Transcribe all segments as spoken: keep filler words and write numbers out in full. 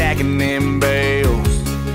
stacking them bales.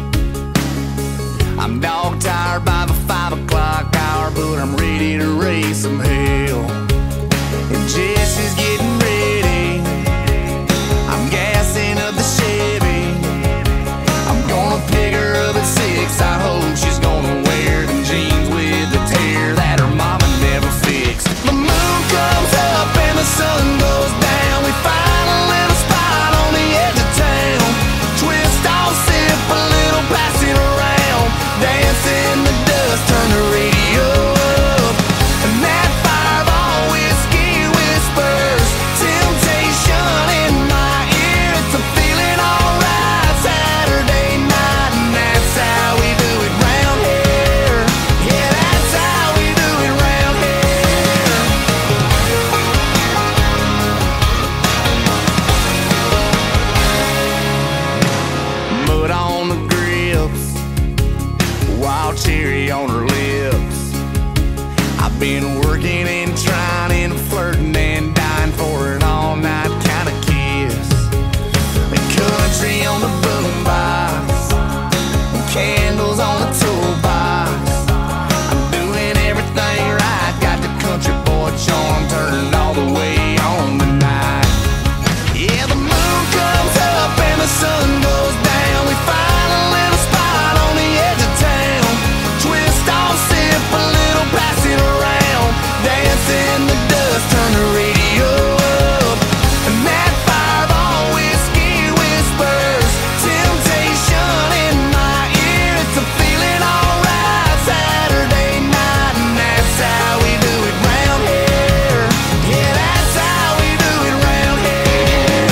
I'm dog tired by the five o'clock hour, but I'm ready to raise some hell. And Jesse's getting ready. I'm gassing up the Chevy. I'm gonna pick her up at six. I hope she's gonna wear them jeans with the tear that her mama never fixed. The moon comes up and the sun goes down. We find a little spot on the edge of town. Twist off, sip a little, pass it around. Dance in the dust, turn the radio up. And that fireball whiskey whispers temptation in my ear. It's a feeling alright Saturday night, and that's how we do it round here. Yeah, that's how we do it round here. Mud on the grips, wild cherry on her lips. I've been working and trying and flirting and dying for an all-night kind of kiss. The country on the boombox, candles on the toolbox. I'm doing everything right, got the country boy charm turned all the way on tonight. Yeah, the moon comes up and the sun goes down. We find a little spot on the edge of town. Twist off, sip a little, pass it around. Dance in the dust, turn the radio up. And that fireball whiskey whispers temptation in my ear. It's a feeling alright Saturday night, and that's how we do it round here. Yeah, that's how we do it round here.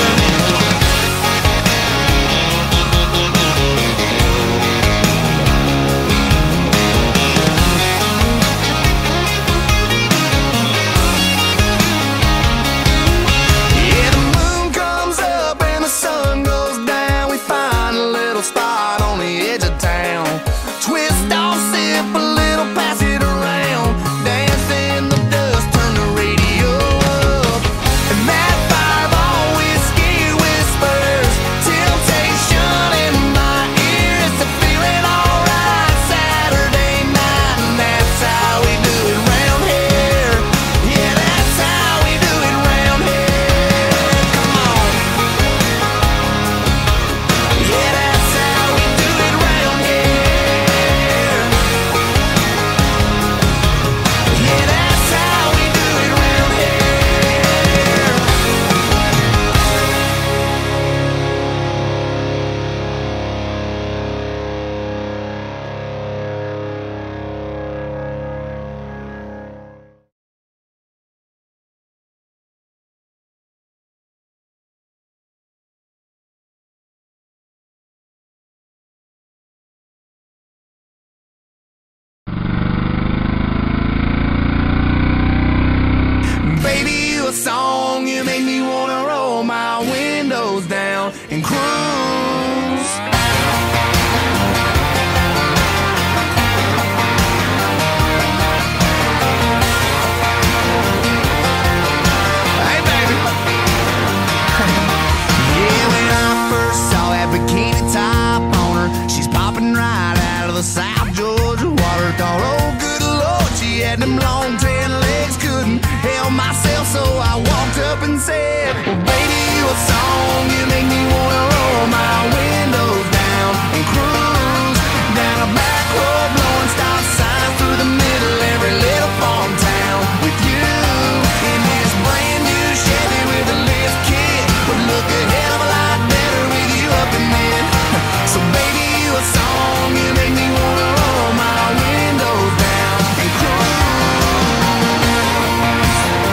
Yeah, the moon comes up and the sun goes down. We find a little spot on the edge of town. Twist off, sip a little, pass it around. Dance in the dust, turn the radio up. And that fireball whiskey whispers temptation in my ear. It's a feeling alright Saturday night, and that's how we do it round here. Yeah, that's how we do it round here. Come on. Yeah, that's how we do it round here. Yeah, that's how we do it round here. Baby, you a song, you make me wanna roll my windows down and cruise. Hey, baby. Yeah, when I first saw that bikini top on her, she's popping right out of the South Georgia water. Thought, oh, good Lord, she had them long tan legs, couldn't help myself, so I walked up and said, well, baby, you a song, you make me wanna roll my windows down and cruise down a back road, blowing stop signs through the middle of every little farm town. With you in this brand new Chevy with a lift kit, would look a hell of a lot better with you up in it. So baby, you a song, you make me wanna roll my windows down and cruise.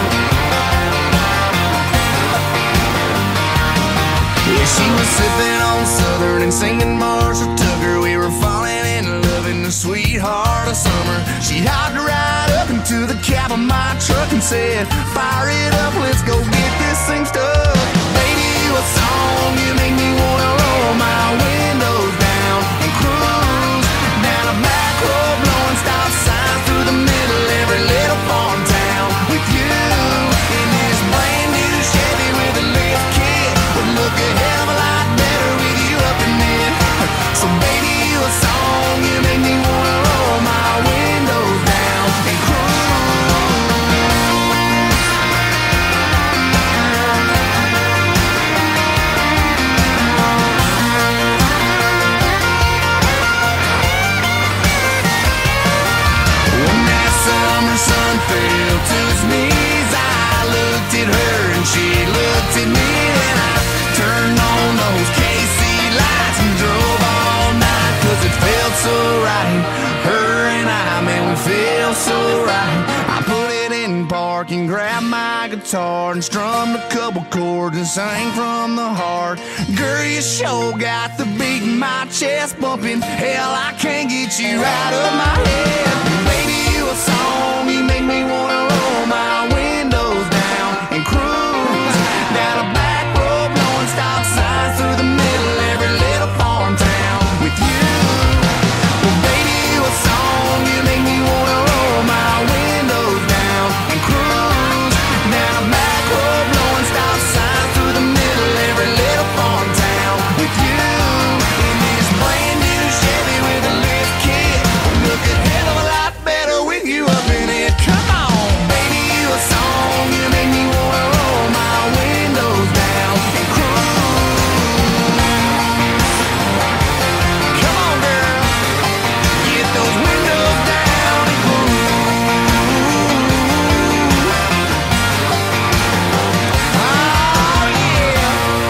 Yeah, she was sipping on Southern and singing Marshall Tucker. We were falling in love in the sweet heart of summer. She hopped right up into the cab of my truck and said, fire it up, let's go get this thing stuck. Baby, you a song, you make me wanna roll my windows down and cruise down a back road, blowing stop signs through the middle of every little farm town. With you in this brand new Chevy with a lift kit, would look a hell of a lot better with you up guitar and strummed a couple chords and sang from the heart. Girl, you sure got the beat in my chest bumping. Hell, I can't get you out of my head. Baby, you a song, you make me wanna roll my windows down and cruise down a back road, blowing stop signs through the middle of every little farm town with you. Well, baby, you a song, you make me wanna roll my windows down and cruise down a back road, blowing stop signs through the middle of every little farm town with you. In this brand new Chevy with a lift kit, look a hell of a lot better with you up in it. Come on, baby, you a song, you make me wanna roll my windows down and cruise. Come on, girl, get those windows down and cruise. Oh, yeah.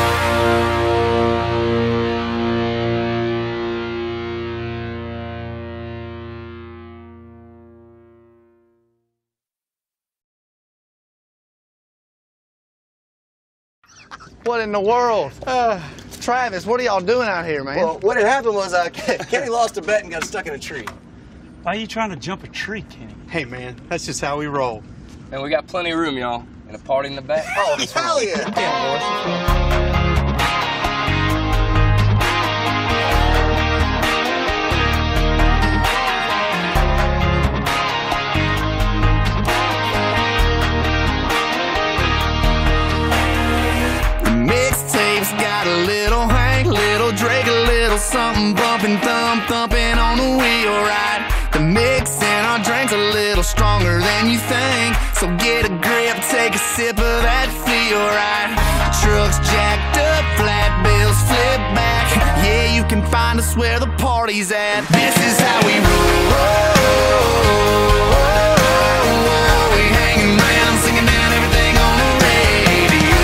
What in the world? Uh, Travis, what are y'all doing out here, man? Well, what had happened was uh, Kenny lost a bet and got stuck in a tree. Why are you trying to jump a tree, Kenny? Hey, man, that's just how we roll. And we got plenty of room, y'all, and a party in the back. Oh, hell yeah! Yeah, boys. Mixtapes got a little Hank, little Drake, a little something bumping, thump, thumping on the wheel, right? The mix in our drink's a little stronger than you think, so get a grip, take a sip of that feel, right? Trucks jacked up, flat bills flip back. Yeah, you can find us where the party's at. This is how we roll. We hanging around, singing down everything on the radio.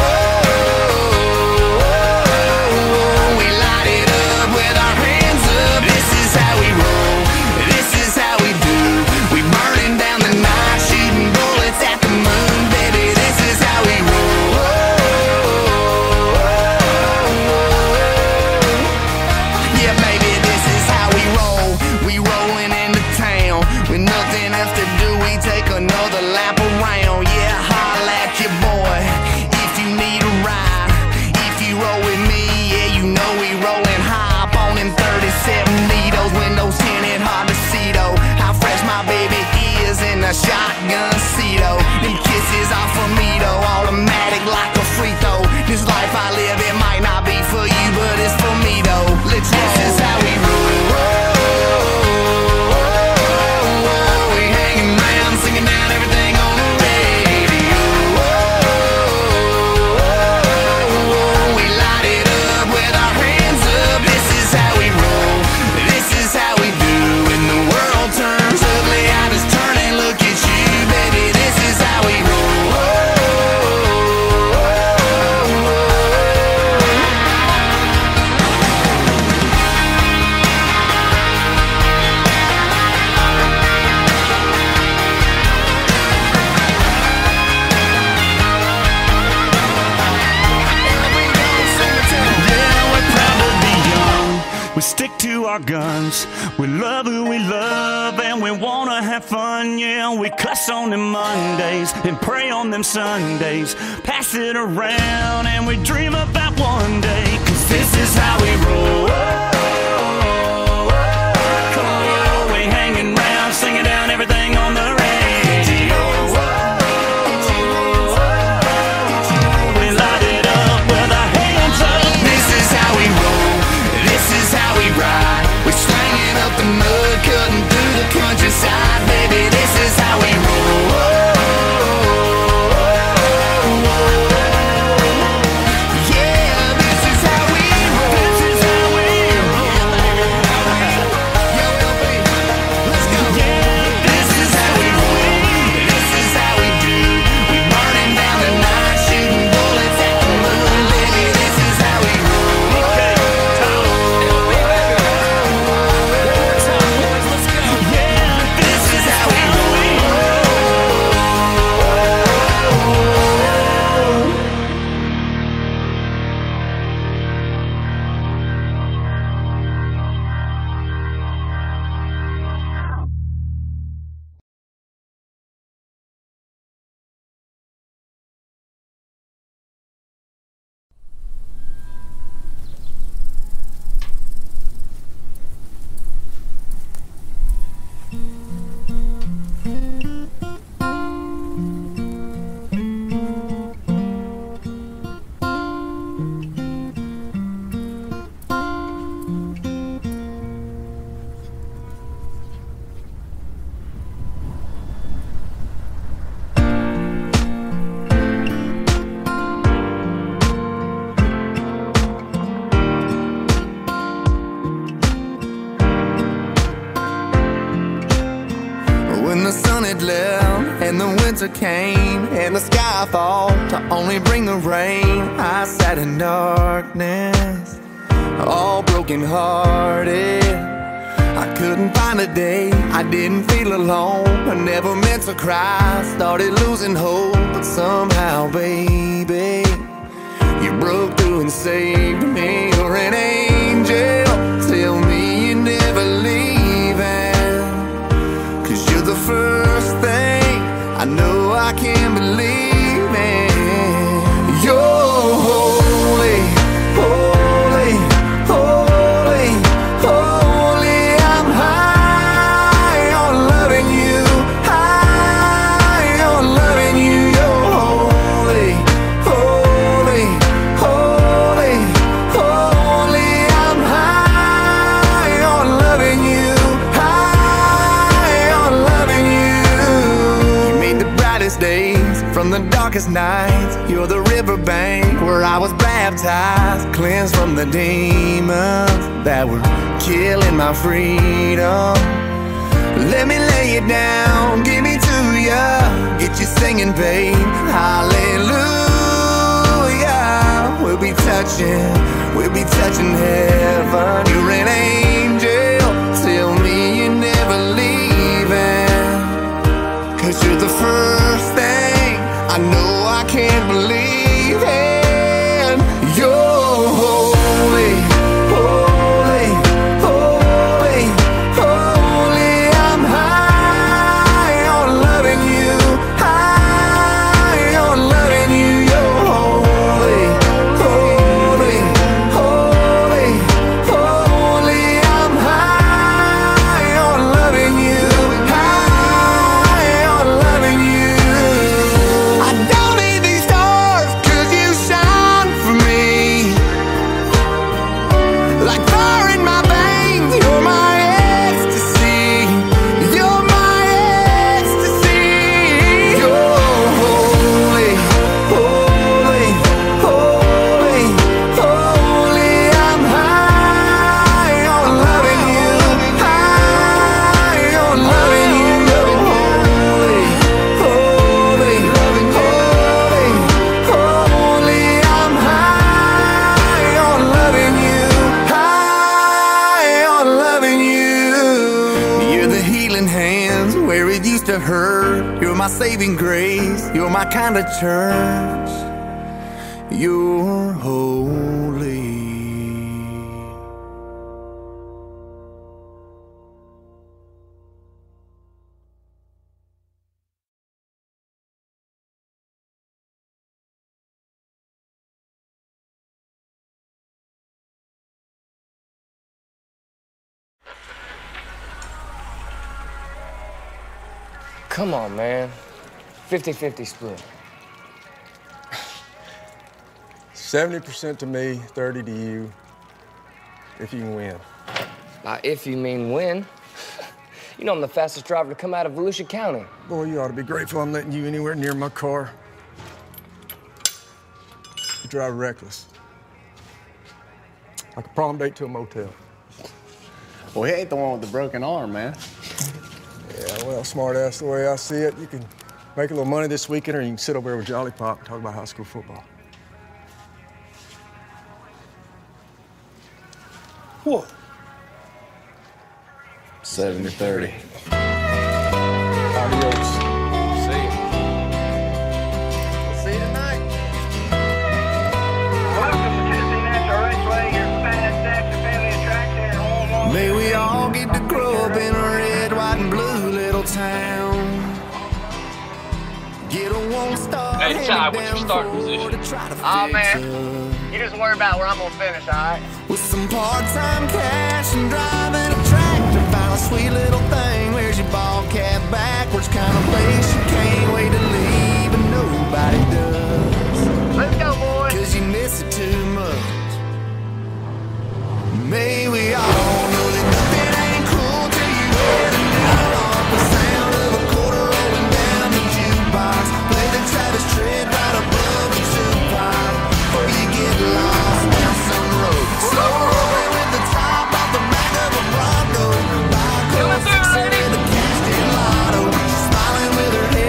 We light it up with our hands up. This is how we roll. This is how we do. We burning down the night, shooting bullets at the moon, baby. This is how we roll. Yeah, baby, this is how we roll. We rolling into town with nothing else to do. We take another lap around. Yeah, holla at your boy if you need a ride. If you roll with me, yeah, you know we rolling high up on them thirty-seven needles, windows tinted, hard to see though how fresh my baby is in a shotgun seat though. Them kisses are for me though, automatic like a free throw. This life I live, it might not be for you, but it's for me though. Let's roll. This is how we roll. We hanging around, singing down everything on the radio. We light it up with our hands up. This is how we roll. This is how we do. When the world turns ugly, I just turn and look at you, baby. This is how we roll. Yeah, we're probably young. We stick to our guns. We love who we love and we wanna have fun. Yeah, we cuss on them Mondays and pray on them Sundays. Pass it around and we dream about one day. Cause this is how we roll. Come on, we hanging around, singing down everything on the radio. We light it up with our hands up. This is how we roll. This is how we ride. We're slanging up the mud, cutting through the countryside, baby. This is how we roll. winter came and the sky thought to only bring the rain. I sat in darkness, all broken hearted. I couldn't find a day I didn't feel alone. I never meant to cry, started losing hope, but somehow, baby, you broke through and saved me. You're an angel, tell me you're never leaving, 'cause you're the first thing I know I can believe in. You're holy, holy, holy, holy. I'm high on loving you, high on loving you. You're holy, holy, holy, holy. I'm high on loving you, high on loving you. You made the brightest days from the darkest nights. You're the riverbank where I was baptized, cleansed from the demons that were killing my freedom. Let me lay it down, give me to ya, get you singing, babe. Hallelujah. We'll be touching, we'll be touching heaven. You're an angel, tell me you're never leaving, 'cause you're the first thing I know I can't believe in. You're holy, holy, holy, holy. I'm high on loving you, high on loving you. You're holy, holy, holy, holy. I'm high on loving you, high on loving you. I don't need these stars 'cause you shine for me. Like fire in my veins, you're my ecstasy. You're my ecstasy. You're holy, holy, holy, holy. I'm high on loving you, high on loving you. You're holy, holy, holy, holy. I'm high on loving you, high on loving you. You're the healing hands where it used to hurt. You're my saving grace, you're my kind of church. You're holy. Come on, man. fifty fifty split. seventy percent to me, thirty to you, if you can win. Now, if you mean win. You know I'm the fastest driver to come out of Volusia County. Boy, you ought to be grateful I'm letting you anywhere near my car. You drive reckless. Like a prom date to a motel. Well, he ain't the one with the broken arm, man. Yeah, well, smart ass, the way I see it, you can make a little money this weekend or you can sit over there with Jolly Pop and talk about high school football. What? seventy thirty. Adios. See you. We'll see you tonight. Welcome to Tennessee National Raceway, your fast, active family attraction, home on. May we all get to grow up in a red, white, and blue little town. Get a one star. Hey, Ty, what's your starting position? Oh, man. You just worry about where I'm gonna finish, all right? With some part-time cash and driving a tractor, find a sweet little thing. Where's your ball cap backwards? Kind of place you can't wait to leave, and nobody does. Let's go, boys. 'Cause you miss it too much. May we all know that nothing ain't cool till you hear the needle off the sound of a quarter rolling down the jukebox. Play the Travis Tritt right above the two-pipe before you get lost down some road. Slow rolling with the top off the back of a Bronco. Buy a cold six and the casted lotto. She's smiling with her head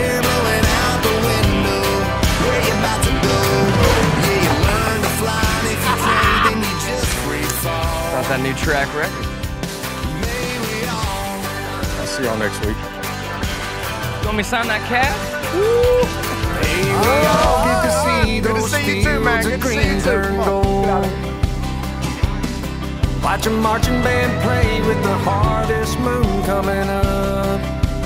got a new track record. I'll see y'all next week. You want me to sign that cat? Oh, good to see Good to those see you too, man. fields of Good to see you green too. turn Come on, gold. get out of here. Watch a marching band play with the harvest moon coming up.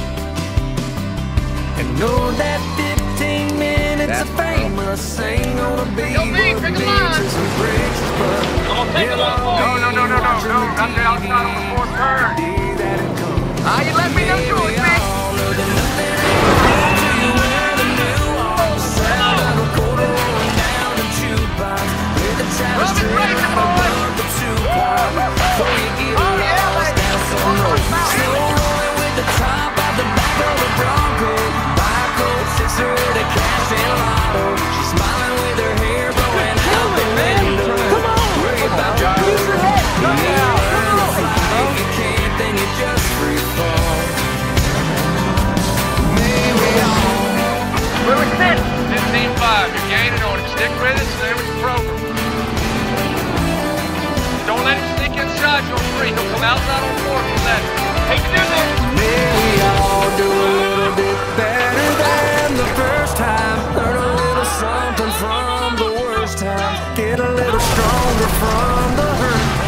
And know that fifteen minutes of fame ain't gonna be but beaches and bridges, but we'll all No, no, no, no, no, no, not the outside on the fourth turn. Ah, you let me know you would be. fifteen five, you're gaining on it. Stick with it, stay with the program. Don't let him sneak inside you on three. He'll come outside on four from that. Hate to do this. May we all do a little bit better than the first time. Learn a little something from the worst time. Get a little stronger from the hurt time.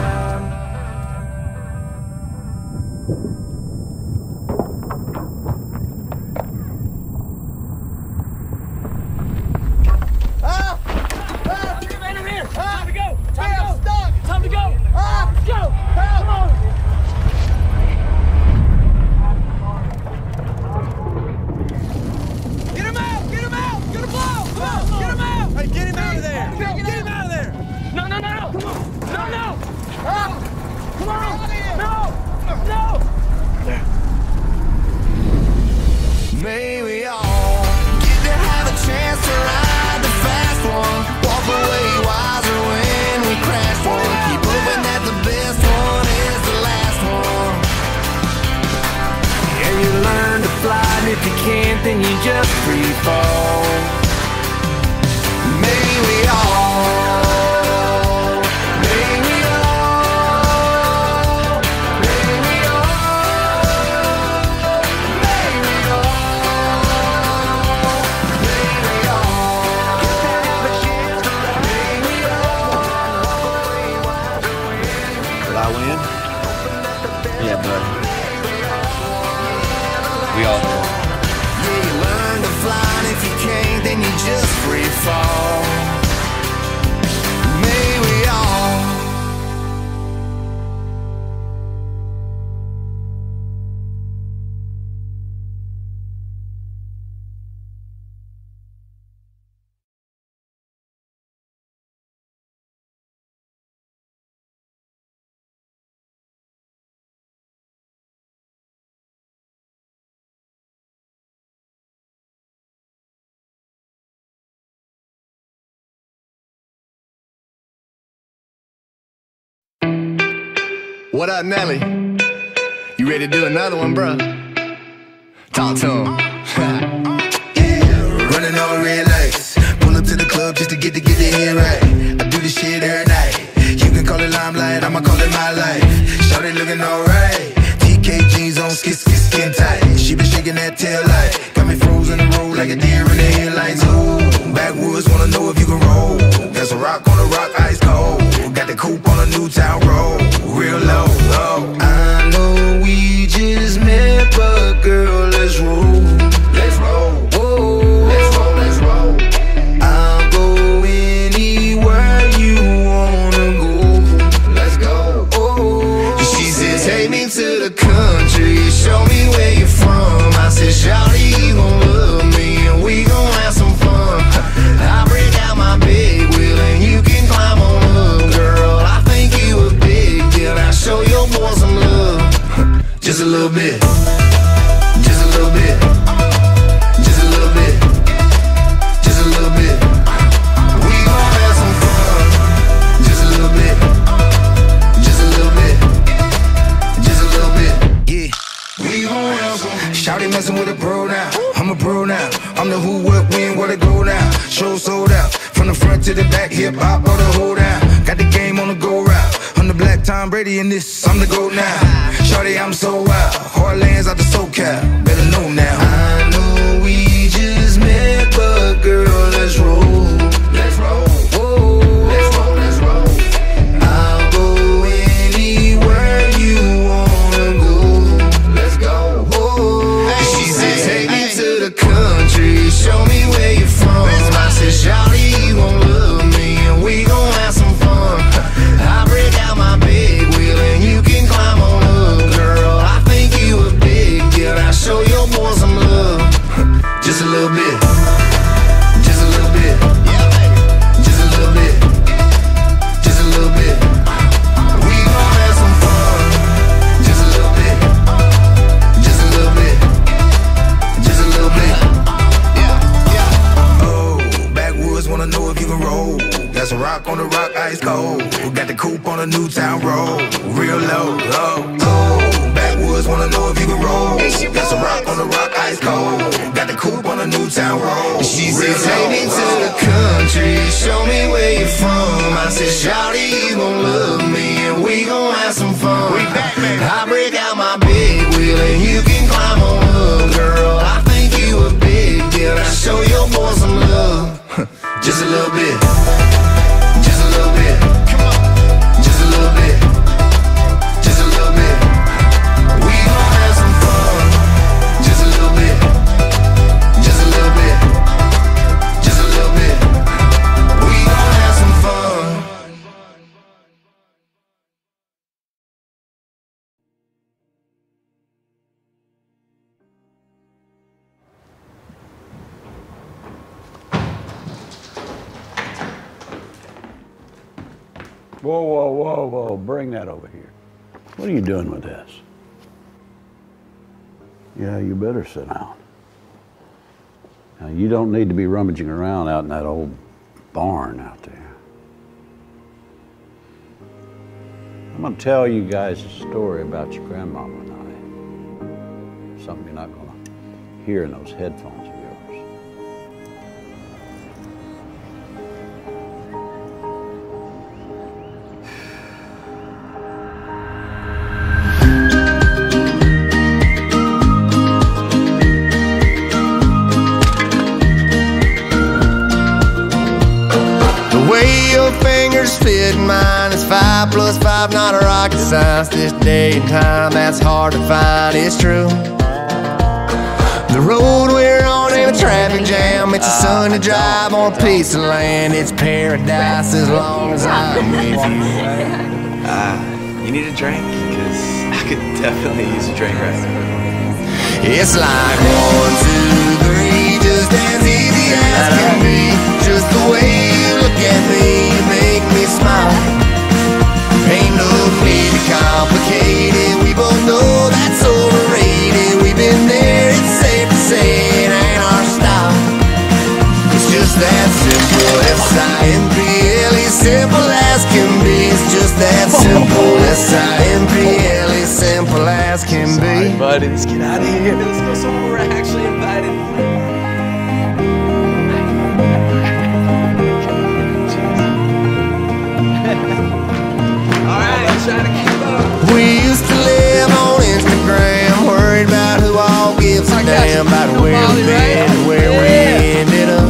May we all get to have a chance to ride the fast one. Walk away wiser when we crash one. Keep hoping that the best one is the last one. Yeah, you learn to fly, and if you can't, then you just free fall. May we all. Yeah, buddy. We all do. Yeah, you learn to fly, and if you can't, then you just free fall. May we all. What up, Nelly? You ready to do another one, bro? Talk to him. Yeah, running on red lights. Pull up to the club just to get to get the head right. I do this shit every night. You can call it limelight, I'ma call it my life. Shawty looking alright. T K jeans on, skin, skin, skin tight. She been shaking that tail light. Got me frozen in the road like a deer in the headlights. Ooh, backwoods wanna know if you can roll. There's a rock on the rock, ice cold. Got the coupe on a new town road. Real low, low. I know we just met, but girl, let's roll. Let's roll. Whoa. Let's roll, let's roll. I'll go anywhere you wanna go. Let's go. Oh. She says, take me to the country, show me where you're from. I said, shawty, you gon' love me, and we gon' have some fun. I break out my big wheel, and you can climb on up, girl. I think you a big deal. Now show your boy some love. Just a little bit. Just a little bit. Just a little bit. Just a little bit. We gon' have some fun. Just a little bit. Just a little bit. Just a little bit. Yeah. We gon' have some. Shawty messing with a pro now. I'm a pro now. I'm the who, what, when, where to go now. Show sold out. From the front to the back, hip hop, all the whole down. Got the game on the go route. On the black like Tom Brady in this, I'm the GOAT now. Shorty, I'm so wild, Heartlands out the SoCal, better know now. I know we just met, but girl, let's roll. Let's roll. Whoa. Let's roll, let's roll. I'll go anywhere you wanna go. Let's go. Whoa. Hey, she said, take me to the country, show me where you're from. I said, shawty, you gon' love me, and we gon' have some fun. I break out my big wheel, and you can climb on up, girl. I think you a big deal. I'll show your boy some love, just a little bit, just a little bit, just a little bit, just a little bit. We gon' have some fun, just a little bit, just a little bit, just a little bit. Oh, backwoods wanna know if you can roll. That's a rock on the rock, ice cold. Got the coupe on a Newtown road, real low. Oh, oh, backwoods wanna know if you can roll. That's a rock on the rock, ice cold. Got the coupe on a Newtown road. She said, take me to the country, show me where you're from. I said, shawty, you gon' love me, and we gon' have some fun. I break out my big wheel, and you can climb on up, girl. I think you a big deal. I'll show your boy some love, just a little bit. Just a little bit, just a little bit, just a little bit. We gon' have some fun. Just a little bit, just a little bit, just a little bit. We gon' have some fun. Whoa, whoa, whoa, whoa, bring that over here. What are you doing with this? Yeah, you better sit down. Now, you don't need to be rummaging around out in that old barn out there. I'm gonna tell you guys a story about your grandmama and I. Something you're not gonna hear in those headphones of yours. Fit mine is five plus five, not a rocket science. This day and time, that's hard to find, it's true. The road we're on ain't a traffic jam. It's a Sunday drive on a piece of land. It's paradise as long as I'm with you. Uh, you need a drink? Because I could definitely use a drink right now. It's like one, two, three, just as easy as can be. Just the way you look at me, you make me smile. Ain't no need to complicate it. We both know that's overrated. We've been there, it's safe to say it ain't our style. It's just that simple, S I M P L E, simple as can be. It's just that simple, S I M P L E, simple as can be. Sorry, buddy, let's get out of here. Let's go somewhere we're actually invited. We used to live on Instagram, worried about who all gives a damn about where we've been and where we ended up.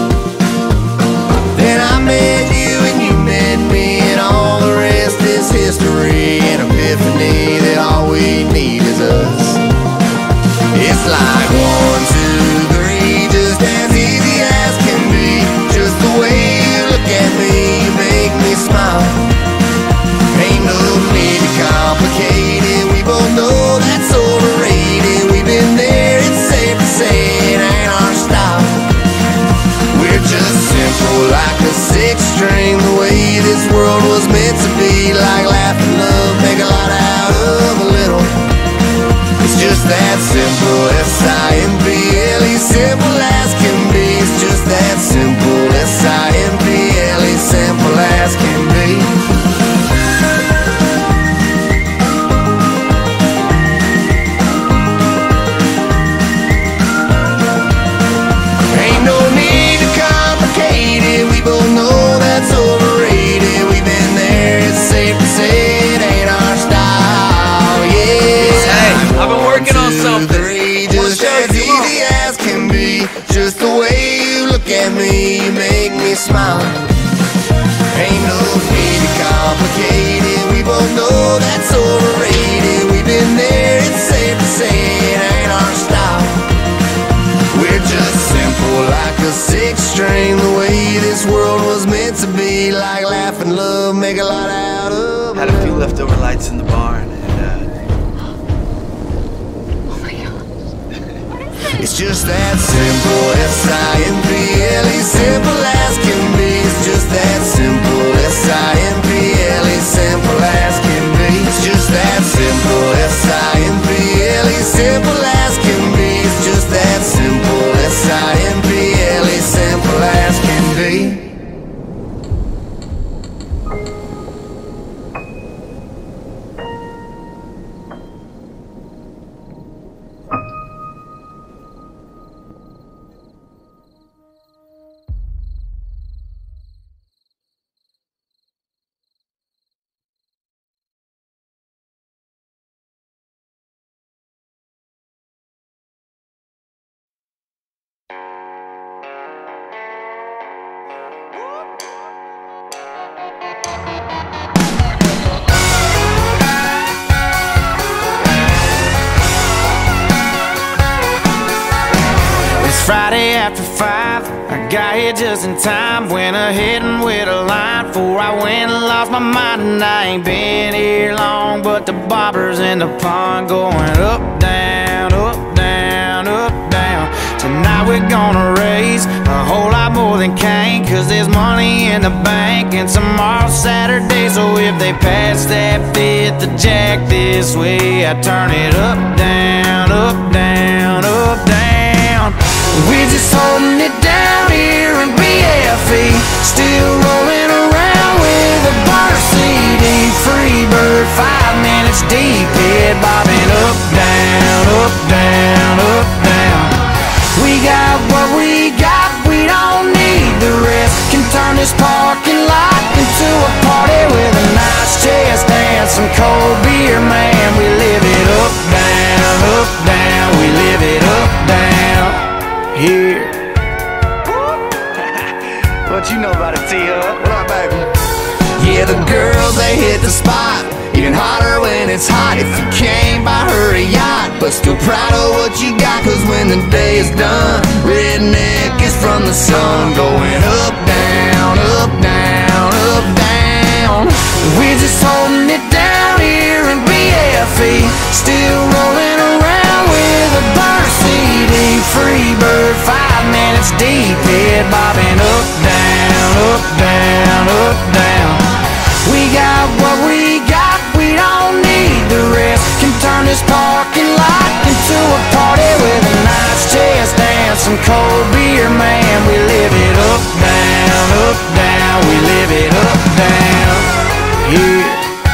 Then I met you and you met me, and all the rest is history. An epiphany that all we need is us. It's like one, two, three, just as easy as can be. Just the way you look at me, you make me smile. Ain't no need to complicate it. We both know that's overrated. We've been there, it's safe to say it ain't our style. We're just simple like a six string, the way this world was meant to be. Like laugh and love, make a lot out of a little. It's just that simple, S I M P L E, simple as can be. It's just that simple, S I M P L E, simple as can be. We both know that's overrated. We've been there, it's safe to say it ain't and love, make a lot out of. Had a few leftover lights in the barn, and uh... oh my gosh. It's just that simple, S I M P L E, simple as can be. It's just that simple, S I M P L E, simple as can be. It's just that simple, S I M P L E, simple as can be. It's just that simple, S I M P L E, simple as can be. Friday after five, I got here just in time. Went ahead and with a line before I went and lost my mind. And I ain't been here long, but the bobbers in the pond going up, down, up, down, up, down. Tonight we're gonna raise a whole lot more than Cain, cause there's money in the bank and tomorrow's Saturday. So if they pass that fifth of Jack this way, I turn it up, down, up, down, up, down. We're just holding it down here in B F E, still rolling around with a bar C D. Free bird, five minutes deep, head bobbing up, down, up, down, up, down. We got what we got, we don't need the rest. Can turn this parking lot into a party with a nice chest and some cold beer, man. We live it up, down, up, down. We live it up, down. Here. What you know about it, T-Hub? What up, baby? Yeah, the girls, they hit the spot. Even hotter when it's hot. If you came by her a yacht, but still proud of what you got, cause when the day is done, redneck is from the sun. Going up, down, up, down, up, down. We're just holding it down here in B F E, still rolling around with a bar C D. Free bird, five minutes deep, head bobbing up, down, up, down, up, down. We got what we got, we don't need the rest. Can turn this parking lot into a party with a nice chest and some cold beer, man. We live it up, down, up, down. We live it up, down, here.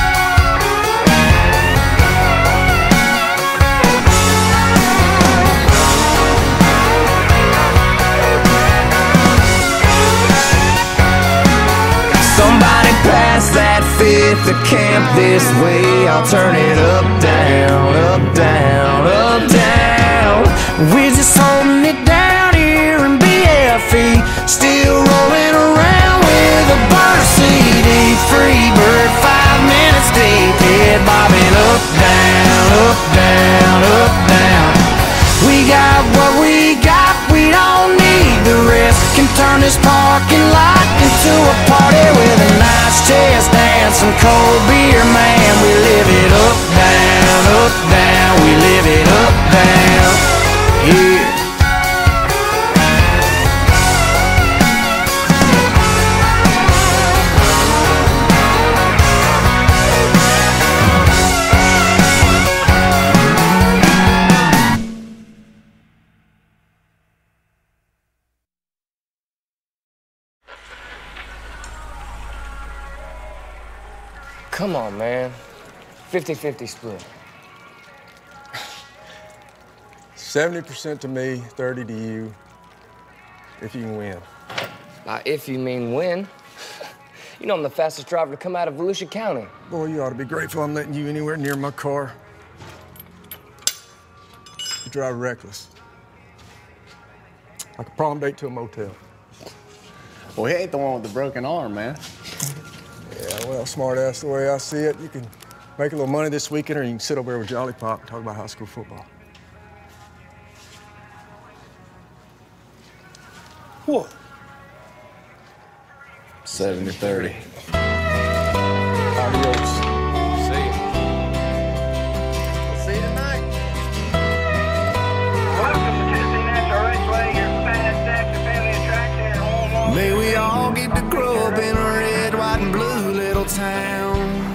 Somebody pass that fifth to camp this way. I'll turn it up, down, up, down, up, down. We're just holding it down here in B F E, still rolling around with a bar C D. Free bird, five minutes deep, head bobbing up, down, up, down, up, down. We got what we got, we don't need the rest. Can turn this parking lot into a party with a nice chest and some cold beer, man. We live it up, down, up, down. We live it up, down, here. Come on, man. fifty fifty split. seventy percent to me, thirty to you, if you can win. Uh, if you mean win. You know I'm the fastest driver to come out of Volusia County. Boy, you ought to be grateful I'm letting you anywhere near my car. You drive reckless. Like a prom date to a motel. Well, he ain't the one with the broken arm, man. Yeah, well, smart ass, the way I see it, you can make a little money this weekend or you can sit over there with Jolly Pop and talk about high school football. What? seventy thirty. Adios. See you. We'll see you tonight. Welcome to Tennessee Natural Raceway, your fast action family attraction, home. May we all get to grow up in a red, white, and blue little town.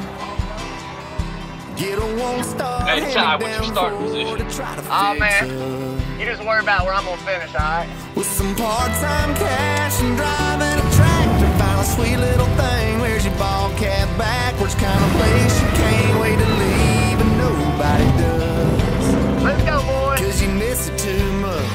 Get a one-star Hey, Ty, what's your starting position? Oh, man. You just worry about where I'm going to finish, all right? With some part-time cash and driving a tractor, find a sweet little thing. Where's your ball cap backwards? Kind of place you can't wait to leave, and nobody does. Let's go, boys. Cause you miss it too much.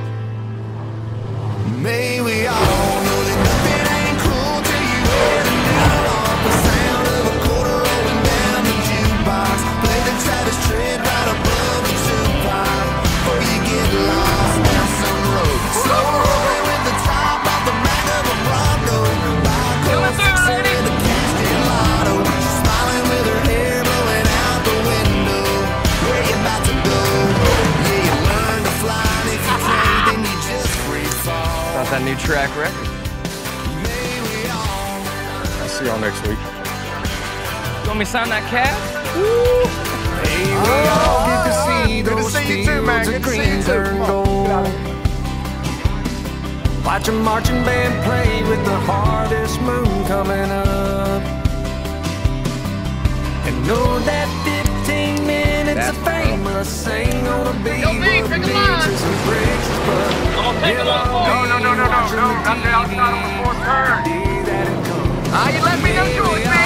May we all know that nothing ain't cool till you hear the new off the sound of a quarter rolling down the jukebox. Play the Travis Tritt right above the two-pipe before you get lost down some road. Slow rolling with the top off the back of a Bronco. Bicycle sixer with a cast in lotto. She's smiling with her hair blowing out the window. Where you about to go? Yeah, you learn to fly, and if you can't, then you just free fall. About that new track record. I'll see y'all next week. You want me to sign that cab? Hey, we all get to see Good to those see you too, man. fields of Good to see you green too. turn Come on, get out gold. of here. Watch a marching band play with the harvest moon coming up. And know that fifteen minutes of fame ain't gonna be Yo, me, what take a makes line. us and breaks us, but I'm going to take a look. No, no, no, no, no, no. Not the outside on the fourth turn. Ah, you let me know to it, man.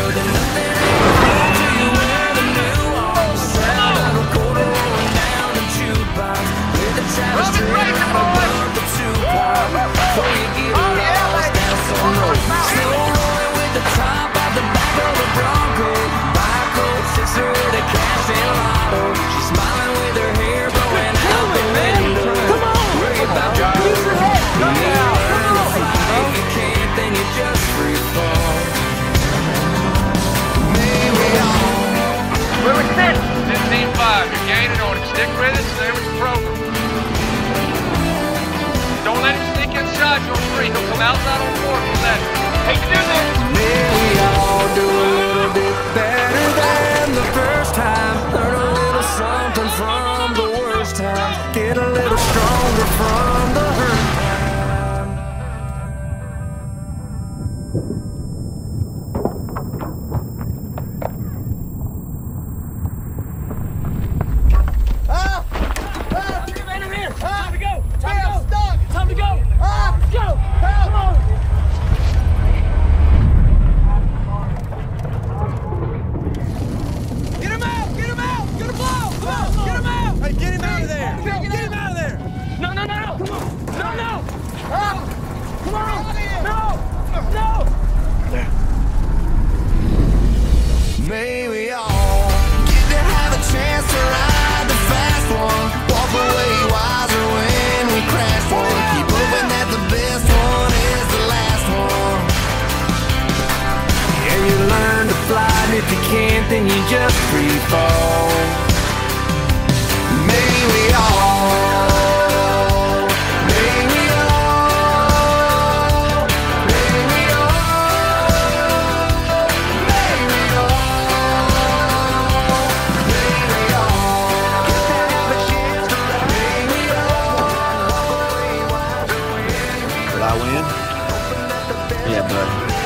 Love is racing, boys. Oh, yeah, like one more time. with the top out the back of a Bronco. Bicycle sixer with a cash in lotto. She's smiling with her hair blowing out the window. Come on, worry about your use your head. Come on, if you can't, then you just free fall. May we all Where we sit? fifteen five. You're gaining on it. Stick with it. Stay with the program. Don't let him sneak inside your three. He'll come outside on four for that. Hey, you do this. May we all do a little bit better than the first time. Learn a little something from the worst time. Get a little stronger from the hurt time. Ah! Ah! Get right in here. Time to go. Time to go. Stuck. Time to go. Ah! Let's go. Come on. Get him out. Get him out. Get him out. Come on. Get him out. Hey, get him out of there. Get Get him out of there. No, no, no, no. Come on. No, no. Ah! Come on. No. No. May we all get to have a chance to ride the fast one. Walk away wiser when we crash one. Keep hoping that the best one is the last one. And you learn to fly, and if you can't, then you just free fall. May we all, may we all, may we all, may we all, may we all get to have a chance to ride. May we all walk away wiser when we Did I win? Yeah, but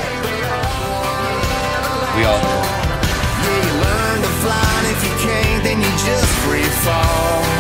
we all did. Yeah, you learn to fly, and if you can't, then you just free fall.